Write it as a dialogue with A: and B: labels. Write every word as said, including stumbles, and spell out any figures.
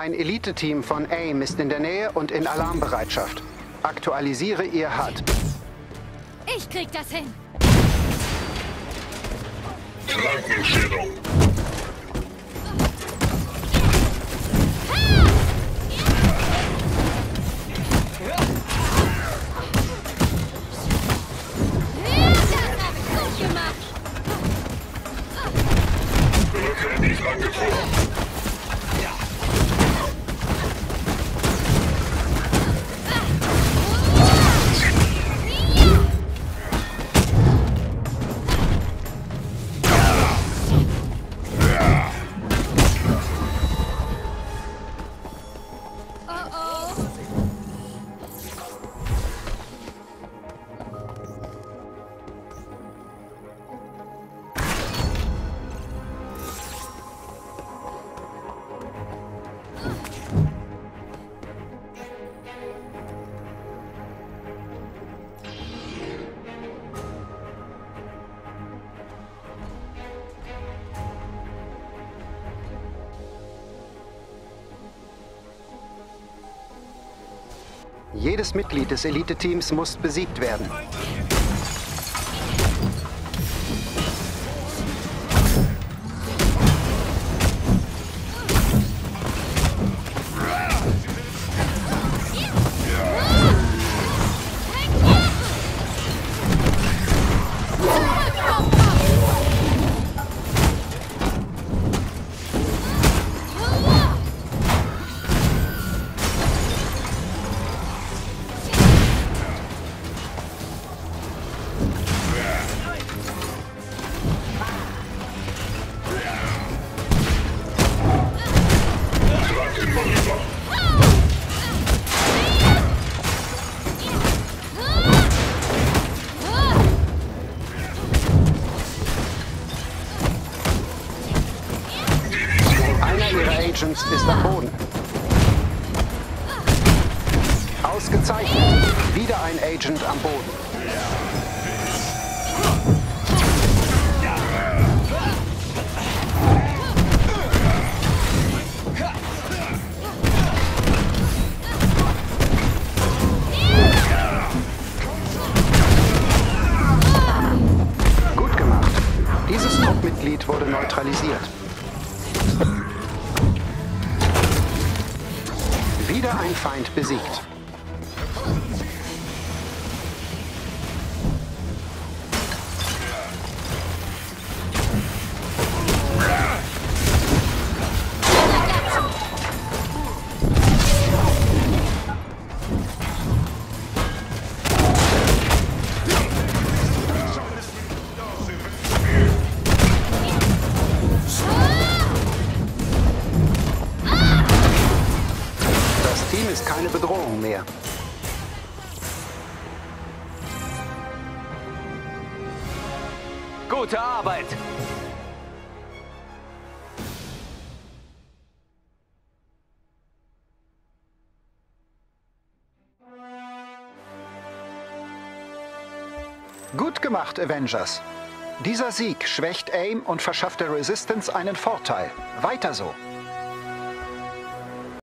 A: Ein Elite-Team von AIM ist in der Nähe und in Alarmbereitschaft. Aktualisiere Ihr H U D.
B: Ich krieg das hin.
C: Flankenstellung. Brücke nicht angekommen.
A: Jedes Mitglied des Elite-Teams muss besiegt werden. Ist am Boden. Ausgezeichnet. Wieder ein Agent am Boden. Gut gemacht. Dieses Truppmitglied wurde neutralisiert. Wieder ein Feind besiegt. Ist keine Bedrohung mehr.
D: Gute Arbeit!
A: Gut gemacht, Avengers. Dieser Sieg schwächt AIM und verschafft der Resistance einen Vorteil. Weiter so.